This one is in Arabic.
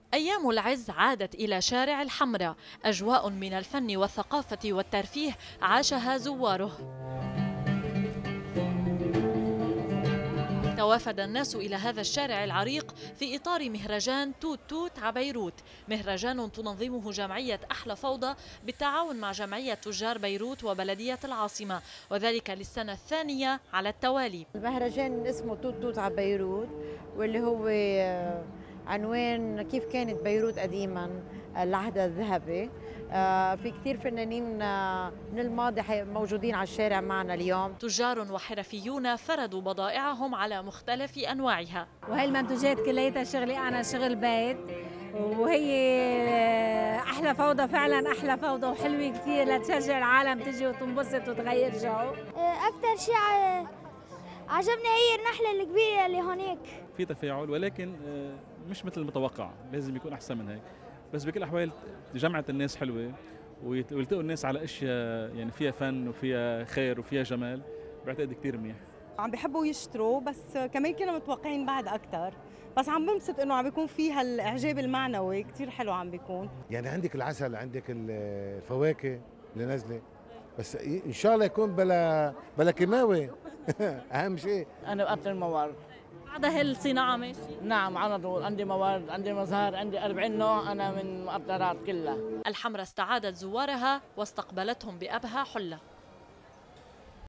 أيام العز عادت إلى شارع الحمراء، أجواء من الفن والثقافة والترفيه عاشها زواره. توافد الناس إلى هذا الشارع العريق في إطار مهرجان توت توت عبيروت، مهرجان تنظمه جمعية أحلى فوضى بالتعاون مع جمعية تجار بيروت وبلدية العاصمة، وذلك للسنة الثانية على التوالي. المهرجان اسمه توت توت عبيروت، واللي هو عنوان كيف كانت بيروت قديما، العهد الذهبي. في كثير فنانين من الماضي موجودين على الشارع معنا اليوم. تجار وحرفيون فرضوا بضائعهم على مختلف أنواعها. وهي المنتوجات كليتها شغلي أنا شغل بيت، وهي أحلى فوضى، فعلا أحلى فوضى وحلوة كثير لتشجع العالم تجي وتنبسط وتغير جو. أكثر شيء عجبني هي النحلة الكبيرة اللي هونيك. في تفاعل، ولكن مش مثل المتوقع، لازم يكون أحسن من هيك. بس بكل الأحوال جمعت الناس حلوة، ويلتقوا الناس على أشياء يعني فيها فن وفيها خير وفيها جمال، بعتقد كثير منيح. عم بيحبوا يشتروا، بس كمان كنا متوقعين بعد أكثر، بس عم بنبسط إنه عم بيكون فيها الإعجاب المعنوي كثير حلو عم بيكون. يعني عندك العسل، عندك الفواكه اللي نازلة، بس إن شاء الله يكون بلا كيماوي. أهم شيء. أنا بقطر الموارد. بعد هالصناعة ماشي؟ نعم، على طول عندي موارد، عندي مزهر، عندي 40 نوع أنا من المقطرات كلها. الحمراء استعادت زوارها واستقبلتهم بأبهى حلة.